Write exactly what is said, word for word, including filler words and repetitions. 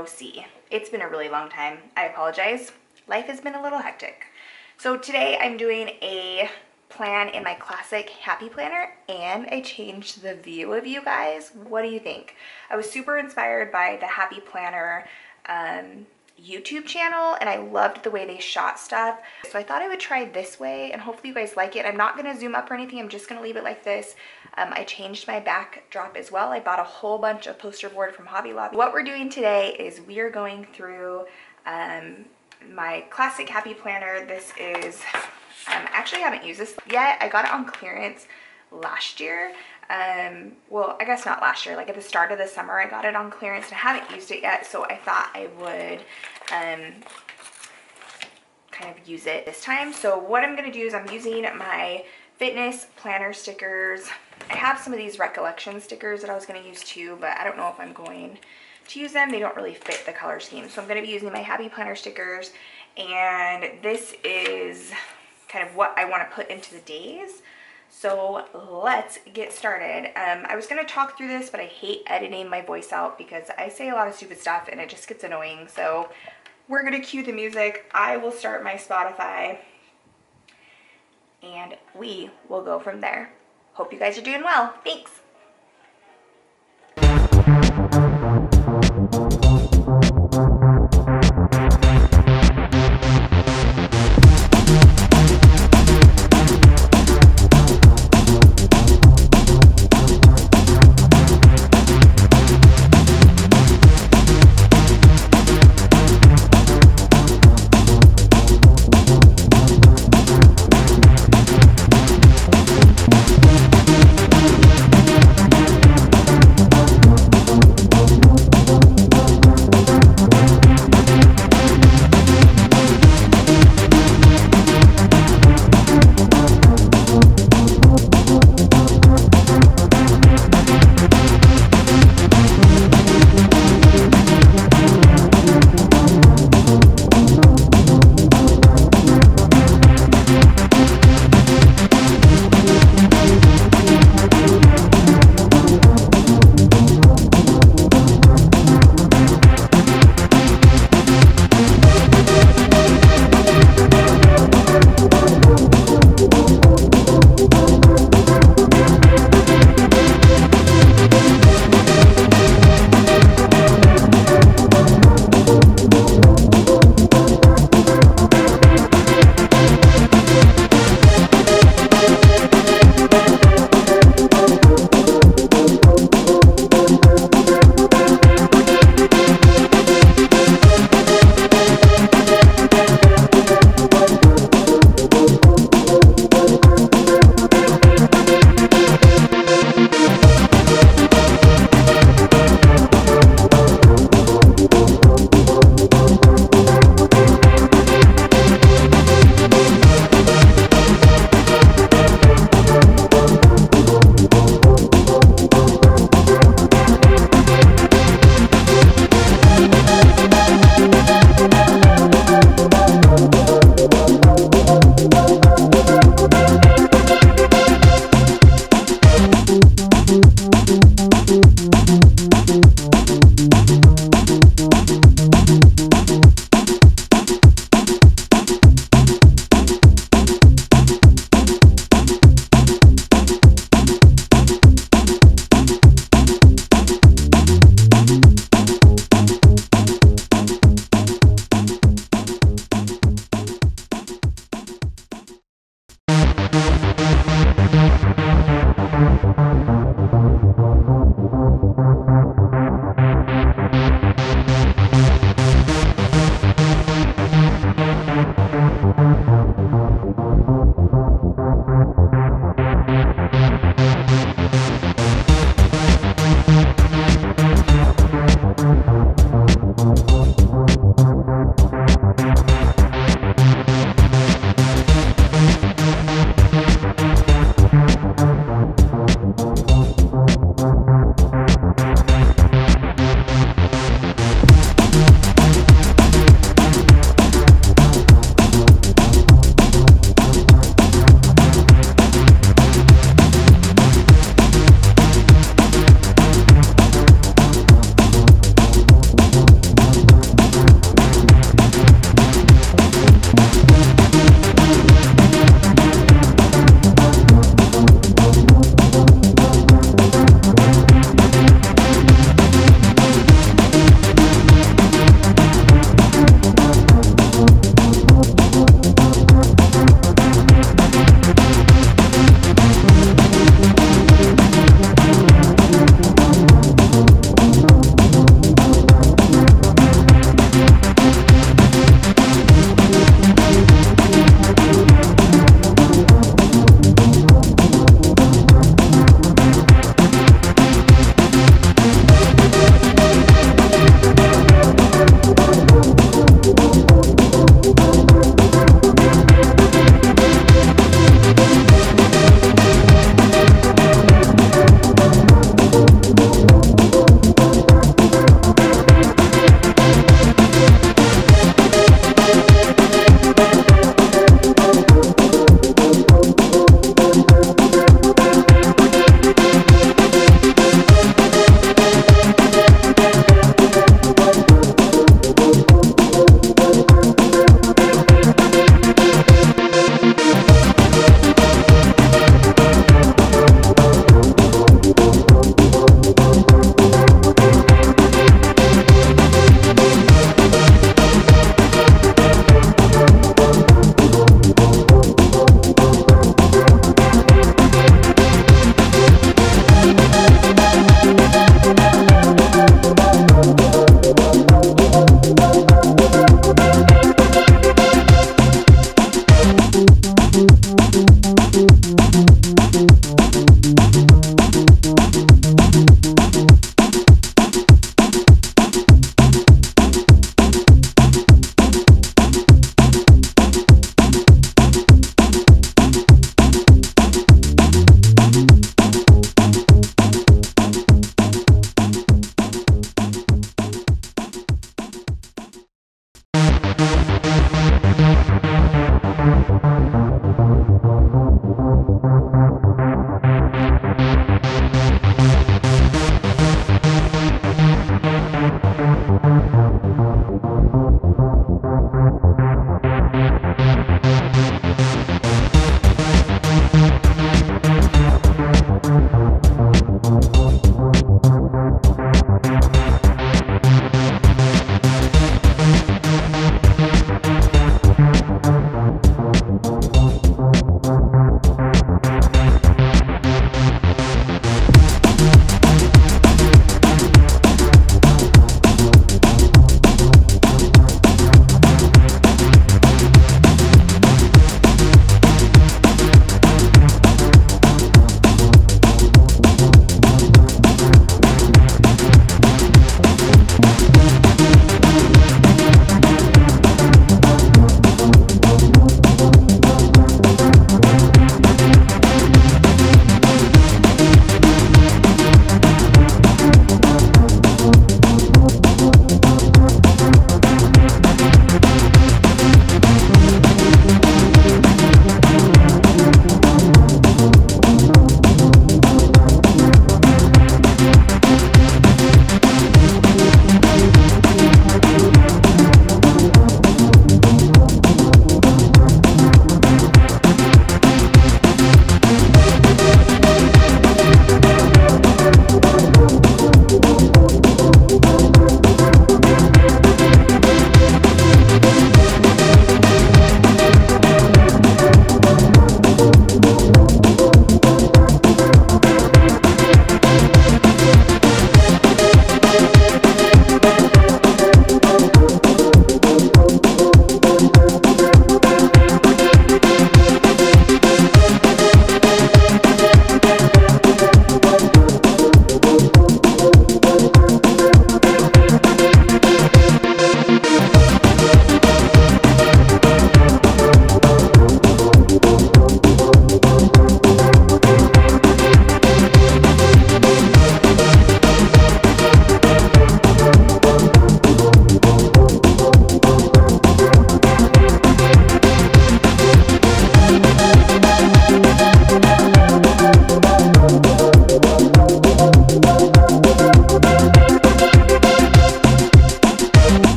no see. It's been a really long time. I apologize. Life has been a little hectic. So today I'm doing a plan in my classic happy planner, and I changed the view of you guys. What do you think? I was super inspired by the happy planner um, YouTube channel, and I loved the way they shot stuff. So I thought I would try this way, and hopefully you guys like it. I'm not gonna zoom up or anything. I'm just gonna leave it like this. Um, I changed my backdrop as well. I bought a whole bunch of poster board from AmyVLovely. What we're doing today is we are going through um, my classic happy planner. This is, um, actually I haven't used this yet. I got it on clearance last year. Um, well, I guess not last year, like at the start of the summer, I got it on clearance and I haven't used it yet. So I thought I would um, kind of use it this time. So what I'm going to do is I'm using my fitness planner stickers. I have some of these recollection stickers that I was going to use too, but I don't know if I'm going to use them. They don't really fit the color scheme. So I'm going to be using my happy planner stickers, and this is kind of what I want to put into the days. So let's get started. Um, I was going to talk through this, but I hate editing my voice out because I say a lot of stupid stuff and it just gets annoying. So we're going to cue the music. I will start my Spotify and we will go from there. Hope you guys are doing well. Thanks.